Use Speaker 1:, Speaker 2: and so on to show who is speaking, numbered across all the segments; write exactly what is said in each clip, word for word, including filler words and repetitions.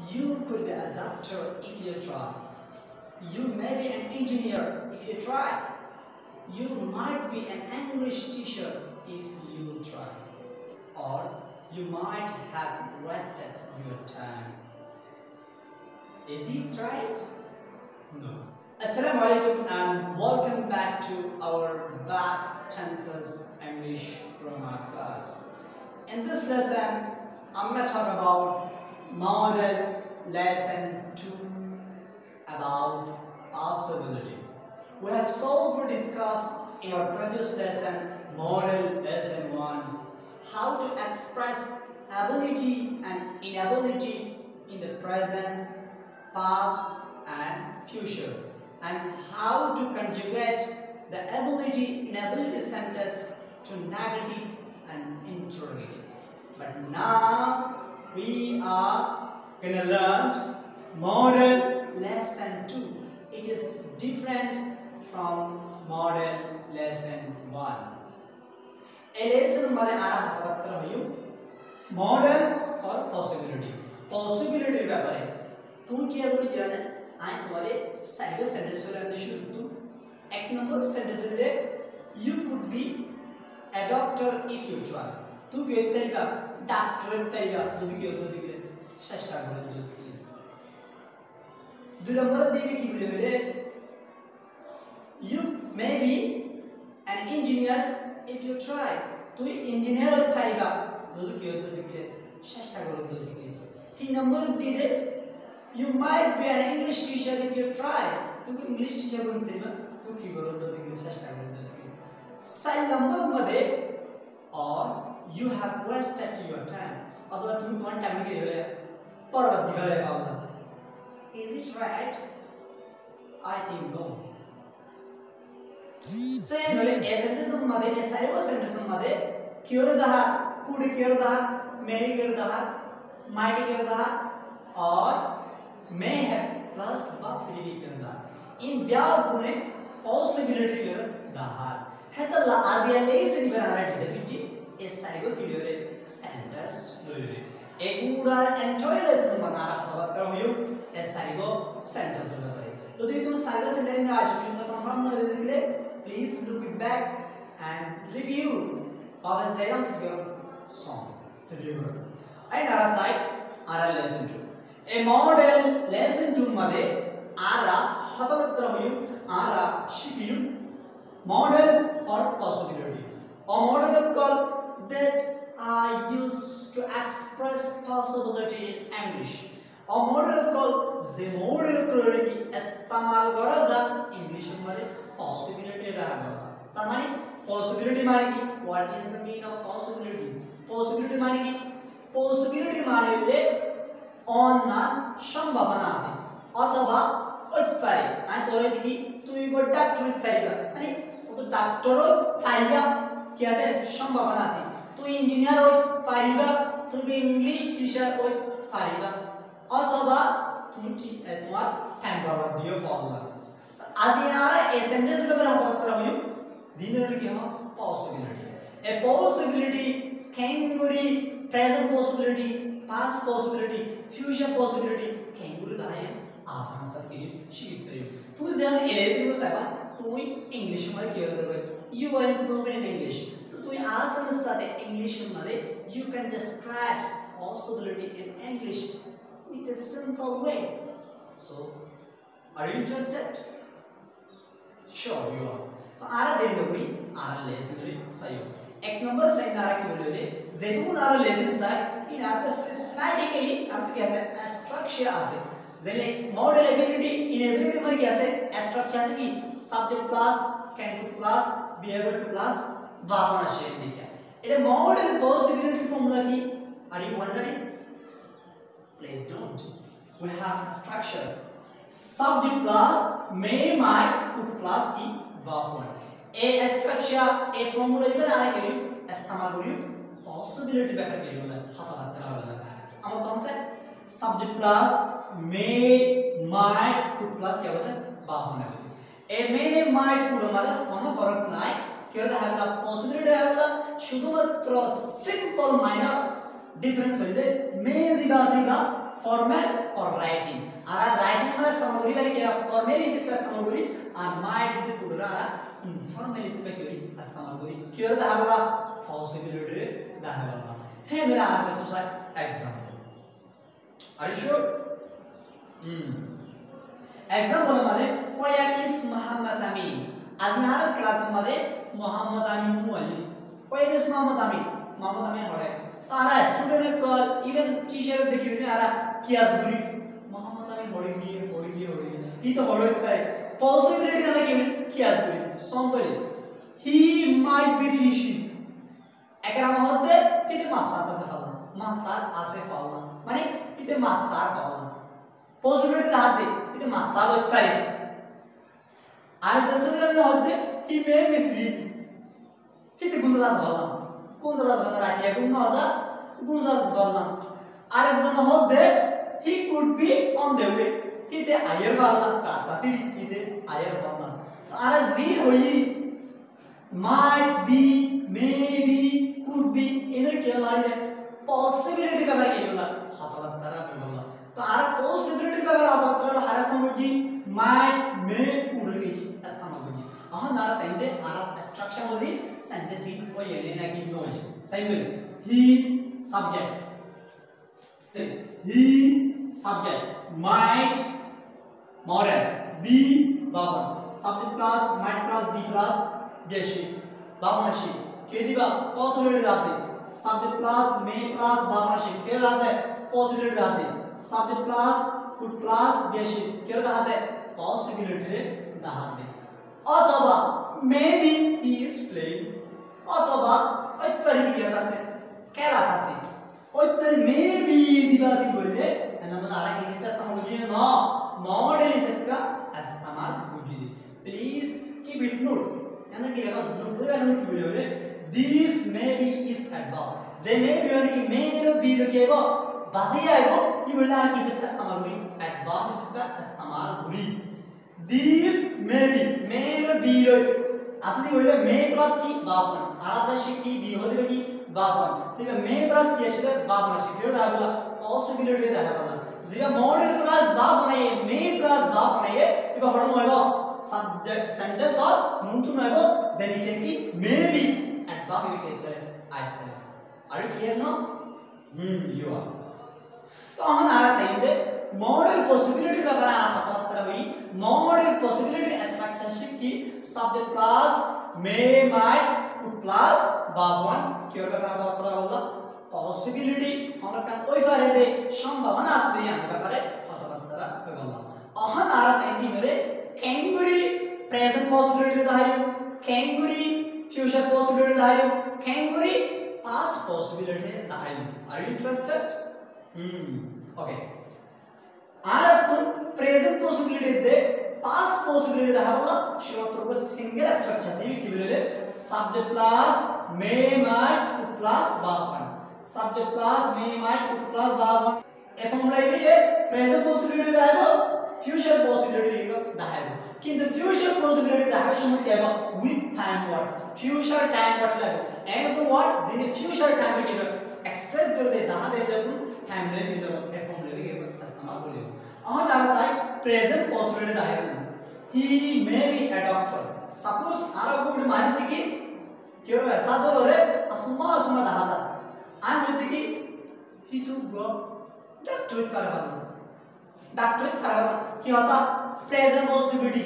Speaker 1: You could be a doctor if you try. You may be an engineer if you try. You might be an English teacher if you try. Or you might have wasted your time. Is it right? No. Assalamu alaikum and welcome back to our Back Tenses English Grammar class. In this lesson, I'm going to talk about model lesson two about possibility. We have so far discussed in our previous lesson, model lesson one, how to express ability and inability in the present, past and future, and how to conjugate the ability inability sentence to negative and interrogative. But now we are gonna learn model lesson two. It is different from model lesson one. A lesson मध्ये आरा हातावत्र होयो models for possibility. Possibility व्यापारे तू क्या कोई जाने आए तुम्हारे side sentence वाले अंदर शुरू तू एक नंबर सेंटेंस ले you could be a doctor if you try. तू क्या तरीका डॉक्टर तरीका जो भी क्यों तो दिखे सस्ता बोले जो दिखे दो नंबर देखे की बोले बोले you may be an engineer if you try. तू इंजीनियर हो तरीका जो भी क्यों तो दिखे सस्ता बोले जो दिखे तीन नंबर दे you might be an English teacher if you try. तू इंग्लिश टीचर बनते हैं तू की करो तो दिखे सस्ता बोले जो दिखे साइड नंबर मध्ये और you have wasted your time. अगर तुम कौन टाइम के लिए पर्वत निकाले पाओगे? Is it right? I think no. So ये sentence मध्ये ये साइड sentence मध्ये क्यों दहा कुड़ी क्यों दहा मेरी क्यों दहा might क्यों दहा और may have plus buff भी क्यों दहा इन ब्याह पुने possibility क्यों दहा है तो आज ये ले इसे बना रहा है डिज़ाइन ए साइगो क्लियर है सेंटेंस लोरे एक उड़ा एंटोइलेस में बना रहा है बात करो यो ए साइगो सेंटेंस लोरे तो देखो तो साइगो सेंटेंस में आज जो कंफर्म ना हो जाए please look it back and review बाबा ज़ेरम क्यों सॉन्ग रिव्यू करो आई नारा साइड आरा lesson two a model lesson two मधे आरा हतवत रहो यो आरा शिपियू models or possibility a model of called that are used to express possibility in English. A model of called the model of की इस्तेमाल करा जा English में possibility रहा तो मानी possibility माने की what is the meaning of possibility? Possibility माने की possibility माने ले on ना संभावना से अथवा उत्पादे आने तोरे दिखी तू ये को डॉक्टर तरीका अरे तो डॉक्टर हो फाइगा कैसे संभावना से तू इंजीनियर हो फाइगा तू भी इंग्लिश टीचर हो फाइगा अथवा तू ठीक है तुम्हारा टाइम बाबा दियो फॉर्मूला आज ये आ रहा है एसेंडेंस में हम बात कर रहे हैं जिन्होंने क्या है पॉसिबिलिटी ए पॉसिबिलिटी कैंगुरी present possibility past possibility future possibility कैंगुरी का है आसान सा के लिए शीट पे तू जब एलेस को साबा तू इंग्लिश में क्या करोगे you are improving in English तो तू आसान सा ते इंग्लिश में you can describe possibility in English with a simple way. So are you interested? Sure you are. So आरा देर लोगों आरा लेसन रे सही हो एक नंबर सही नारा की बोले ले ज़ेतून आरा लेसन साइ इन आर्थ systematically आर्थ कैसे structure आसे ज़ेले model ability inability में कैसे structure से की subject plus can to plus be able to plus वापना शेयर दिया इधर model possibility formula की are you wondering? Please don't. We have structure subject plus may might to plus की वापना a structure a formula इधर आने के लिए इस्तेमाल करियो possibility बेफर के लिए बोला हाथा बात करा बोला अमर कौन से subject plus may might to plus क्या बोलते हैं वापना a may might to मतलब वहाँ फर्क ना है क्यों तो है ना possibility है मतलब शुद्ध मात्र simple minor difference होइले may जिगा जिगा formal for writing ara writing mara istemal kori bari kya formally se istemal kori R might the kudura ara informally se kori istemal kori kya dahaba possibility dahaba he mera ara sosa example are you sure hmm example मध्ये where is Muhammad Amin आज ह्या class मध्ये मोहम्मद अमीन नु आली where is Muhammad Amin मोहम्मद अमीन हडे तारा स्टुडेंट कॉल इवन टीचर देखियो नि आरा कियास गुरी मोहम्मद अमीन हडे नि हडे नि हडे इ तो हडे काय पॉसिबिलिटी ना के कियास गुरी संतोली he might be fishing एकरा मध्ये किती मास आता फावला मास आसे फावला माने किती मास फावला पॉसिबिलिटी राहते किती मास होतय आणि तसं होते ही मे मिसली किती गुंजास झाला गुंजास झाला राहते गुंजासा गुंजास झाला आणि जर होते ही could be from the way किती आयर झाला रासाती किती आयर झाला आणि जी होई might be maybe could be इधर क्या लाइए पॉसिबिलिटी का बारे केला हातावत्तरा बोला तो आरा पॉसिबिलिटी का बारे हातावत्तरा हरास नमुजी might may could be अस्तामगुजी अहा नारा सैंदे आरा स्ट्रक्चर वजी सेंटेंस ही वो ये लेना की नो है सही में he subject he subject might moral be बावन subject plus might plus be plus गेशी बावनशी के दिबा पॉसिबिलिटी आते subject plus may plus बावनशी के आते पॉसिबिलिटी आते subject plus could plus गेशी के आते पॉसिबिलिटी आते अथवा maybe he is playing अथवा इतरी भी आता से क्या आता से इतरी maybe दिबा से बोले ना मतलब आरा किसी का इस्तेमाल कीजिए ना मॉडल इसका इस्तेमाल कीजिए please keep it note यानी कि अगर नोट करने की वीडियो में this maybe is adverb J maybe यानी कि may लो be लो क्या वो बाजी आएगा ये बोलना है कि इसका इस्तेमाल हुई adverb इसका इस्तेमाल हुई this maybe may low be लो असली बोले may plus की बावन आराधना की be होती है कि बावन तो may plus की ऐसे बावन ऐसे क्यों ना बोला possibility है बोला जिया model plus बावन है may plus बावन है ये बहुत मजा subject sentence और muntu नागो जेनिकेन की maybe adverb भी कहते हैं आते हैं are you clear now hmm you are तो हम नारा सही दे model possibility का बनाना खतरा हुई model possibility structure की subject plus may might could plus बावन क्यों का बनाना खतरा बोला possibility हम लोग का कोई फायदे दे संभावना असली है का फायदे खतरा बोला अहन नारा सही मेरे kangaroo present possibility दाहियो kangaroo future possibility दाहियो kangaroo past possibility दाहियो are you interested hmm okay आरा तुम present possibility दे past possibility दाहियो शुरू तो single structure से भी किबले subject plus may might could plus बावन subject plus may might could plus बावन a formula ये present possibility दाहियो future possibility दाहियो किंतु future possibility दाहियो शुरू किया with time what future time what लगो and तो what जिन्हें future time में किया express कर दे दाह दे जब time दे भी जब a formula भी किया इस्तेमाल बोले और दारा साइड present possibility दाहियो he may be a doctor suppose आरा गुड मान दिखी क्यों ऐसा तो लोरे असुमा असुमा दाह जा आन होती कि he to go doctor करवाना डॉक्टर करावा क्या होता present possibility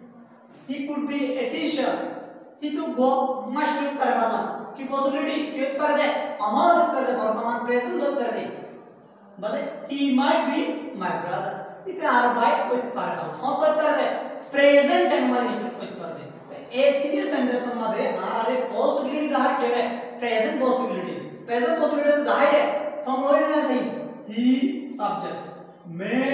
Speaker 1: he could be a teacher he to go must करवाना की possibility क्यों कर दे अमार कर दे वर्तमान present तो कर दे बता he might be my brother इतने आर भाई कोई करावा हाँ तो कर दे present टाइम में कोई कर दे एक ही सेंटेंस में दे आरे possibility दाहर क्या है present possibility present possibility दाहर है फॉर्मूला ना सही he subject may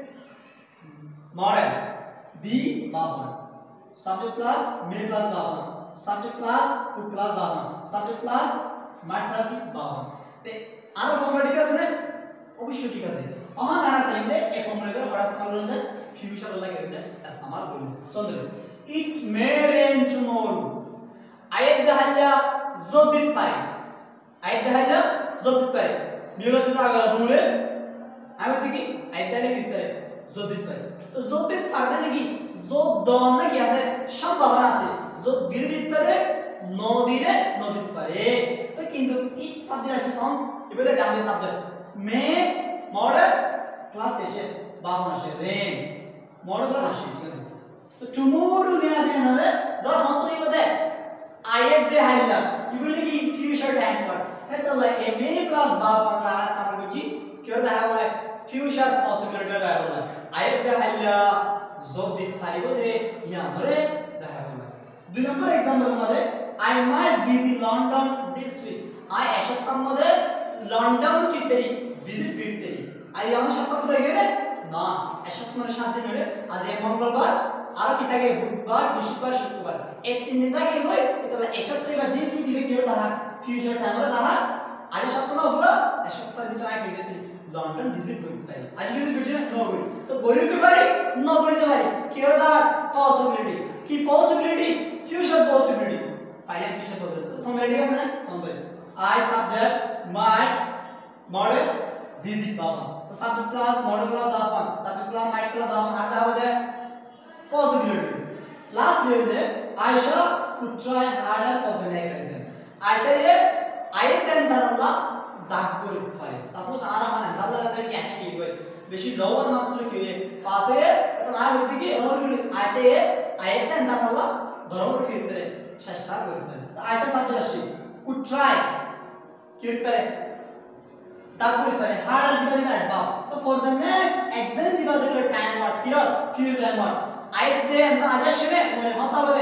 Speaker 1: model be बावन subject plus may plus बावन subject plus could plus बावन subject plus might plus बावन ते आरो फॉर्मूला ठीक है ना अवश्य ठीक है अहाँ नारा सही है ए फॉर्मूला का बड़ा इस्तेमाल होता है फ्यूचर वाला कहते हैं इस्तेमाल करो सुन it may rain tomorrow ayat dahalla zodit pai ayat dahalla zodit pai mira tu agora dure আমি দেখি আইতালে ভিতরে যদি পারে তো যদি পারে নাকি যোগ দন নাকি আছে সম্ভাবনা আছে যোগ গির ভিতরে নদীরে নদী পারে তো কিন্তু এই সাবজেক্ট আছে সম এবারে ডাবল সাবজেক্ট মে মডেল ক্লাস এসে বাবন আসে রেন মডেল ক্লাস আসে ঠিক আছে তো টুমরো দিন আছে না যখন হন্তই কতে আইএফ দে হাইলা এগুলো কি ফিউচার টাইম কর এটা লা এ মে প্লাস বাবন রাস নাম করছি কেউ দেখা বলে ফিউচার পসিবিলিটি দেখা বলে আইএফ দে হাইলা যোগ দিতে পারিব দে ইয়া মরে দেখা বলে দুই নম্বর एग्जांपल मध्ये I might visit London this week I এক সপ্তাহের মধ্যে লন্ডন কিতরি ভিজিট করতেরি আই আমার সপ্তাহ পুরো গেলে না এক সপ্তাহের সাত দিন হলে আজ এই মঙ্গলবার আর কি থাকে বুধবার বৃহস্পতিবার শুক্রবার এই তিন দিন থাকে হই তাহলে এক সপ্তাহে বা দিস উইক কি দাঁড়া ফিউচার টাইম দাঁড়া আজ সপ্তাহ না হলো এক সপ্তাহের ভিতরে আই গেতে লন্ডন ভিজিট করতে আজ ভিজিট করছি না নো করি তো করিতে পারি না করিতে পারি কি দা পসিবিলিটি কি পসিবিলিটি ফিউচার পসিবিলিটি পাইলে ফিউচার পসিবিলিটি ফর্মুলা ঠিক আছে না শুনবে I subject might model visit বাবা তো subject plus model plus দাফন subject plus might plus দাফন আদা হবে possibility last level Aisha could try harder for the next exam Aisha ye ayeten daralla দাগ করে পারে সাপোজ আর মানে দাল্লা দাল্লা কি আসে কি হয় বেশি লোয়ার মার্কস রে কি পাস হয়ে তো না হইতে কি আইছে ayeten daralla ধরমর ক্ষেত্রে চেষ্টা করতে তো আইসা সাবজেক্ট আসে could try kirtare tag kirtare hard divided by above so for the next exam divided time what here few time what I they and the adjustment moi hota bole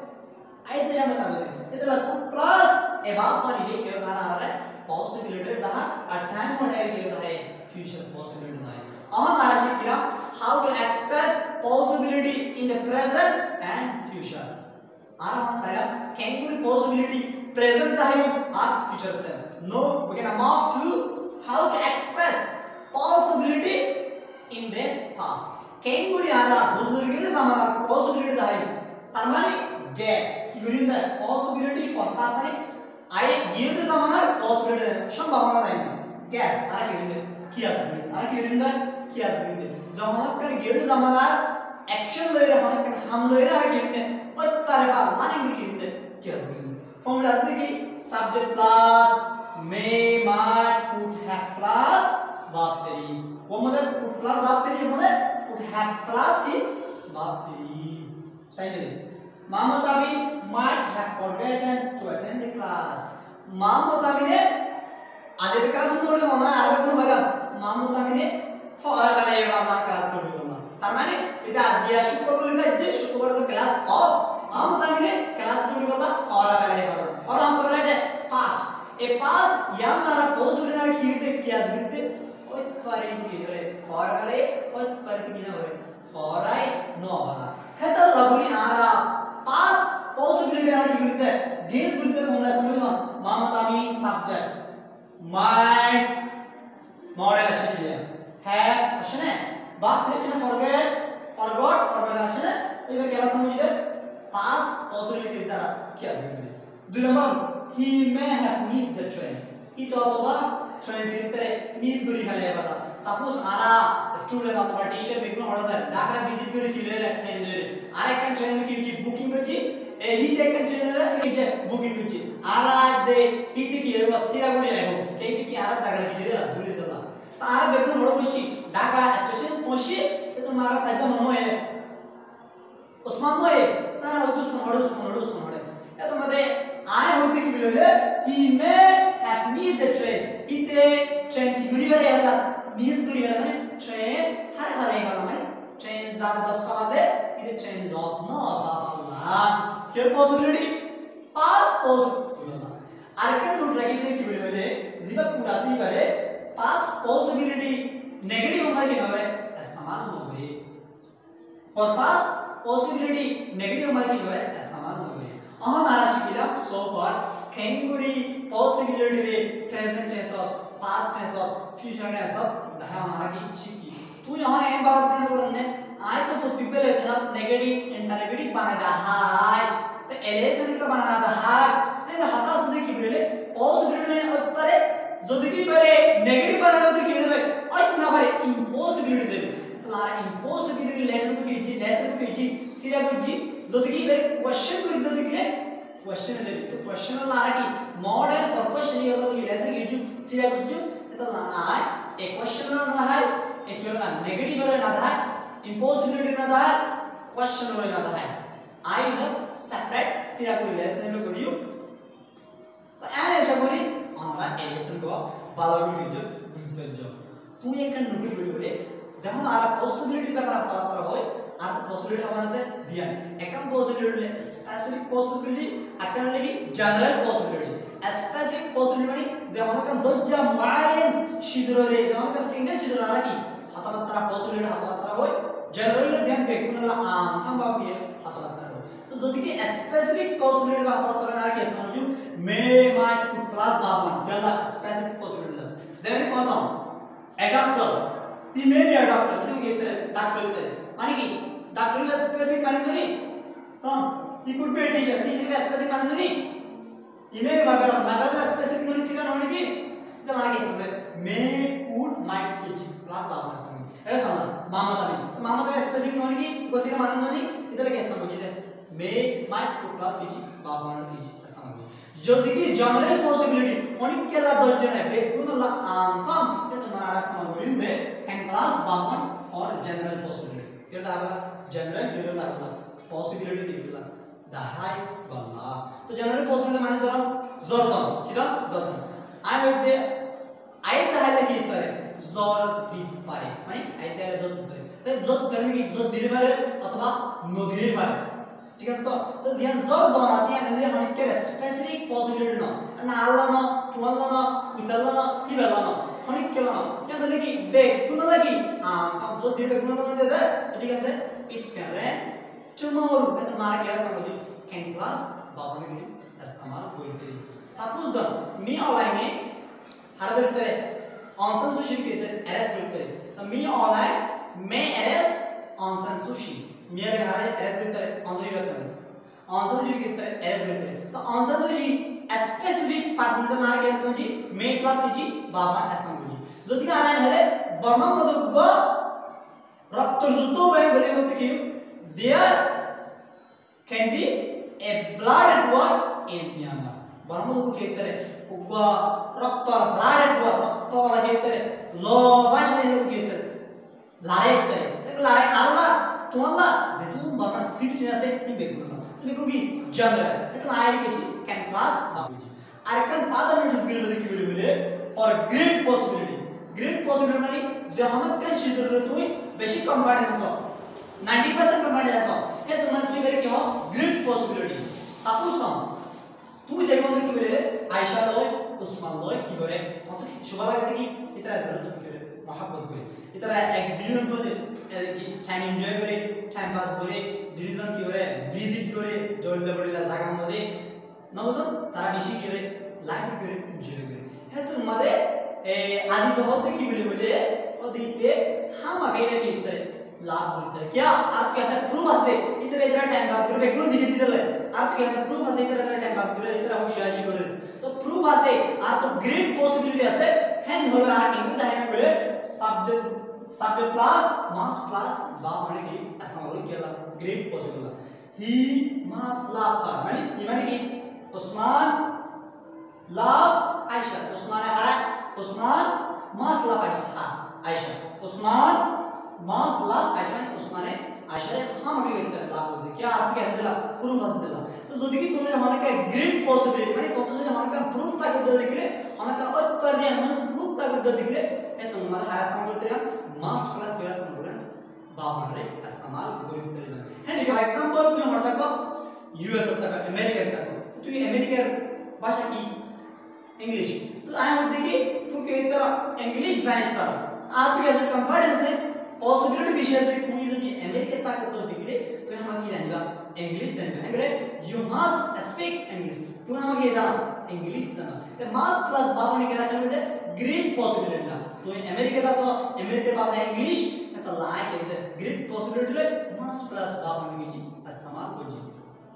Speaker 1: I they am ta bole itala could plus above one ye kyo dana are possibility da a time what I kyo da hai future possibility da hai aha mara shikira how to express possibility in the present and future ara man saya can be possibility present time or future time no we can move to how to express possibility in the past can guri ara buzurgine zamana possibility dai tar mane guess during the possibility for past mane I give the zamana possibility সম্ভাবনা নাই guess ara কি কি আসবে ara কি দিন কি আসবে zamana kar give the zamana action লইরে হন কেন হাম লইরে ara কি দিন ওই তারে বা মানে কি দিন কি আসবে formula আছে কি subject plus may might could have plus verb three वो मतलब could plus verb three मतलब could have plus की verb three सही है Mahmud Abi might have forgotten to attend the class Mahmud Abi ने आज एक क्लास में थोड़े होना है आगे तो होगा Mahmud Abi ने फॉर वाला ये वाला क्लास थोड़े होना तार माने इधर आज ये शुक्रवार को लेकर जे शुक्रवार को क्लास ऑफ Mahmud Abi ने क्लास थोड़ी वाला फॉर वाला ये वाला और हम तो बोले past a past yang nara possibility na khirte kiya ditte oi fare ki gale for gale oi fare ki na hoye for I no bala heta labuli ara past possibility ara ki ditte this ditte formula samajho Mahmud Amin subject might model ashile have ashne baat krishna forget forgot formula ashne ebar kela samajhe past possibility dara kiya ditte দুই number he may have missed the train he thought about train ভিতরে miss করি ফেলে বাবা suppose আরা student অথবা teacher বেগুন হড়া Dhaka visit করে কি লে ট্রেন ধরে আরেকটা ট্রেন কি কি বুকিং করছি এই হিতে একটা ট্রেনের এই যে বুকিং করছি আরা দে হিতে কি এর সিরাগুড়ি আইবো এই কি আরা জায়গা কি দিলা ভুলে দিলা তার বেগুন হড়া বসছি ঢাকা স্টেশন পৌঁছে তো মারা সাইডে নময়ে ওসমান নয় তারা ওদুসমান হড়া ওসমান হড়া ওসমান হড়া এত মধ্যে I hope that you will he may have missed the train. Ite train ki guri bale wala miss guri bale mane train har bale wala mane train zada dasta base ite train not no baba here possibility past possibility arekan do track ite ki bale jiba kurasi bare past possibility negative hamare ki bare istemal hobe for past possibility negative hamare ki bare istemal hobe aha mara shikila so far kenguri possibility re present tense of past tense of future tense of daha mara ki shiki tu yahan em baas dene bolanne I to football is not negative and negative banana hai to elation ka banana da hai ne da hatas de ki bole possibility ne uttare jodi ki bare negative banana to ki hobe oi na bare সিরা বুঝি যদি কি এর question করে দিতে দিলে question দেবে তো question লা কি মডেল ফর কোশ্চেন ये तो ये ऐसे ये जो সিরা বুঝি तो আই এ কোশ্চেন না হয় এ কি হলো না নেগেটিভ হলো না হয় ইম্পসিবিলিটি না হয় কোশ্চেন হলো না হয় আই ইদা সেপারেট সিরা করে লেসন হলো করিও তো আশা করি আমরা এই লেসন কো ভালো করে বুঝতে পারছো তুই একটা নোট করে বলে যেমন আর পসিবিলিটি ব্যাপার কথা হয় আর পসিবিলিটি হওয়ার আছে দিয়ান একম পসিবিলিটি স্পেসিফিক পসিবিলিটি আকার লাগি জেনারেল পসিবিলিটি স্পেসিফিক পসিবিলিটি মানে যেমন একটা দজ্জা মুআয়্যান শিজরে যেমন একটা সিঙ্গেল শিজর রাখি হাতাবাত্রা পসিবিলিটি হাতাবাত্রা হয় জেনারেলি ধ্যান পে কোনলা আম থামবা গিয়ে হাতাবাত্রা হয় তো যদি কি স্পেসিফিক পসিবিলিটি বা হাতাবাত্রা না কি समझो মে মাই ক্লাস বাবন কেলা স্পেসিফিক পসিবিলিটি যেমন কোন a doctor he may be a doctor ಇದು ಹೇಳ್ತಾರೆ ಡಾಕ್ಟರ್ ಹೇಳ್ತಾರೆ মানে কি ಡಾಕ್ಟರ್ ಗೆ ಸ್ಪೆಸಿಫಿಕ್ মানে नहीं तो he could be a teacher teacher ಗೆ ಸ್ಪೆಸಿಫಿಕ್ মানে नहीं he may be a doctor specific नहीं ಸಿಗ ನೋಡಿ কি ಇದು মানে কি may could might teach class ಬಾಬನ ಸಮಯ এটা সমান মামা দামি মামা দামি স্পেসিফিক ನೋಡಿ কি কোসিಗ মানে नहीं ಇದರ কে समझिए may might could class teach বাবনা teach समझिए যদি কি জেনারেল পসিবিলিটি অনেক কেলা দর্জন হবে কোনলা আনফাম এটা মানে রাস্তা বলিবে ক্যান ক্লাস বাবন ফর জেনারেল পসিবিলিটি কেলা আগলা জেনারেল কেলা আগলা পসিবিলিটি দিবলা দা হাই বাল্লা তো জেনারেল পসিবিলিটি মানে ধরো জরদন কিরা জরদন আই হইতে আই তাহলে কি পারে জর দিতে পারে মানে আই তাহলে জর দিতে পারে তো জর দিলে কি জর দিতে পারে অথবা ন দিতে পারে ঠিক আছে তো তো জিয়ান জর দন আছে এনে মানে কে স্পেসিফিক পসিবিলিটি না না আল্লাহ না তুয়াল্লাহ না ইতাল্লাহ না ইবাল্লাহ না অনেক কেলা না এটা লাগি বে কোন লাগি আম কাম জর দিবে কোন কোন দে ঠিক আছে ইট করে tomorrow এটা মার ক্লাস না ক্যান ক্লাস বাবনে কি ইস্তেমাল করতে সাপোজ দ মি অনলাইনে হারদের তে অনসন সুশি কে এরএস করতে তো মি অনলাইন মে এরএস অনসন সুশি मेरे घर है एरस देता है आंसर करता है आंसर जो कितना है एरस देता है तो आंसर जो जी स्पेसिफिक पर्सन का नाम क्या है समझी मे क्लास जी बाबा ऐसा समझी जो दिया आना है बर्मा मधु को रक्त जुतो में बोले होते कि there can be a blood at work in Myanmar Burma मधु को कहते हैं उगवा रक्त ब्लड एट वर्क रक्त वाला कहते हैं लो बाश नहीं को कहते हैं लारे कहते हैं लेकिन लारे आला তোমালা যেতুন বাবার সিট আছে তুমি বের করো তুমি কবি জেনারেল এটা আইডি কিছু ক্যান ক্লাস বাবুজি আর একটা ফাদার নোটিস গিলে বলে কি বলে বলে for great possibility great possibility মানে যে হনকে শিজর তুই বেশি কনফিডেন্স हो ninety percent কনফিডেন্স हो এ তোমার তুই বের কি हो গ্রেট পসিবিলিটি সাপোজ সাম তুই দেখো দেখি বলে আয়েশা লয় উসমান লয় কি করে কত কিছু ভালো লাগে কি ইতরা জরুরি কি করে মহব্বত করে ইতরা এক দিন করে কি টাইম এনজয় করে টাইম পাস করে দুইজন কি করে ভিজিট করে জললে বড়িলা জায়গা মধ্যে নবস তারা বেশি কি করে লাইফ করে এনজয় করে হ্যাঁ তো মানে এই আদি জগতে কি বলে বলে ওদিকে হাম আগে কি ইতরে লাভ বলতে কি আর कैसा প্রুফ আছে ইতরে ইতরে টাইম পাস করে একটু দিকে দিতে লাগে আর कैसा প্রুফ আছে ইতরে ইতরে টাইম পাস করে ইতরে হুশিয়ারি করে তো প্রুফ আছে আর তো গ্রেট পসিবিলিটি আছে হ্যাঁ হলো আর কিন্তু দেখা বলে subject subject plus must plus ba mane ki asma bol kya great possible he must love her mane he mane ki Usman love Aisha Usman hara Usman must love Aisha ha Aisha Usman must love Aisha Usman Aisha ha mane ki love bol kya aap kaise dila proof as dila to jodi ki tone hamara ka great possibility mane koto jodi hamara ka proof ta kar dikle hamara ka uttar diya mane proof ta kar dikle e tumhara harasam korte na must class class number बावनरे इस्तेमाल going करेगा है ठीक है example में हमारा तक US तक अमेरिका तक तो ये अमेरिका भाषा की इंग्लिश तो आई होते कि तो के तरह इंग्लिश जानता आप कैसे कॉन्फिडेंस है पॉसिबिलिटी विषय से कोई यदि अमेरिका तक तो दिखे तो हम की जानेगा इंग्लिश जानेगा है यू मस्ट स्पीक इंग्लिश तो हम के जान इंग्लिश जाना तो मास्ट प्लस बावने के चलते ग्रेट पॉसिबिलिटी ना तो अमेरिका दा सो अमेरिका बाबा इंग्लिश तो लाइक है ग्रेट पॉसिबिलिटी ले मास प्लस बावने की इस्तेमाल हो जी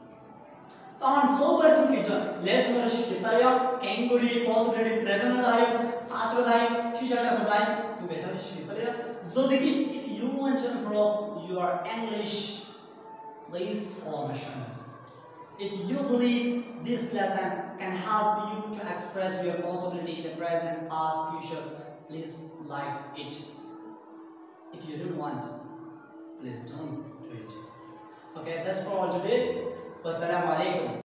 Speaker 1: तो हम सो पर तू की लेस नरश की तरह कैंगुरी पॉसिबिलिटी प्रेजेंट दाई पास्ट दाई फ्यूचर का दाई तू बेहतर की तरह जो देखी if you want to improve your English please follow my channels. If you believe this lesson can help you to express your possibility in the present, past, future, please like it. If you don't want, please don't do it. Okay, that's for all today. Wassalamu alaikum.